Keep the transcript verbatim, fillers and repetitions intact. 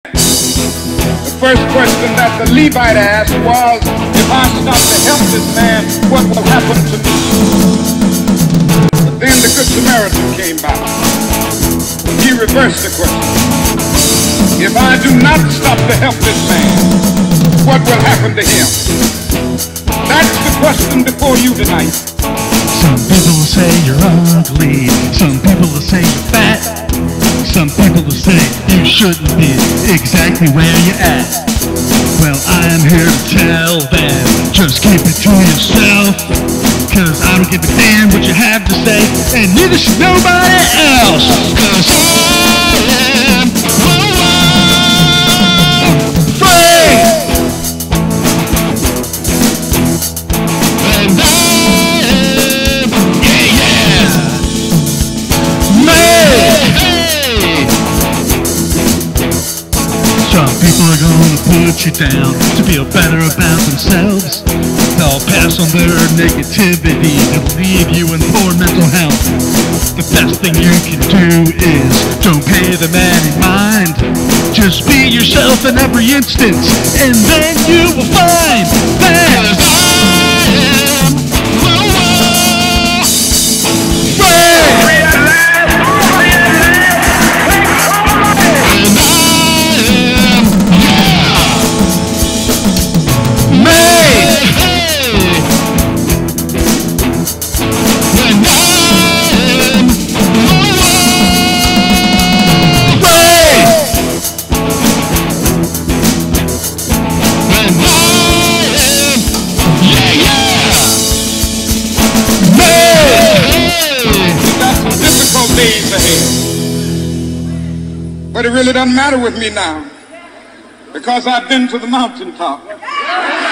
The first question that the Levite asked was, if I stop to help this man, what will happen to me? But then the Good Samaritan came by. He reversed the question. If I do not stop to help this man, what will happen to him? That's the question before you tonight. Some people will say you're ugly. Some people will say you're fat. Some people will say you shouldn't be exactly where you're at. Well, I'm here to tell them, just keep it to yourself. Cause I don't give a damn what you have to say, and neither should nobody else. Cause I am free. And I am, yeah, yeah, made. Some people are gonna put you down to feel better about themselves. They'll pass on their negativity and leave you in poor mental health. The best thing you can do is don't pay the man in mind. Just be yourself in every instance, and then you will find that I am free. Days ahead. But it really doesn't matter with me now, because I've been to the mountaintop.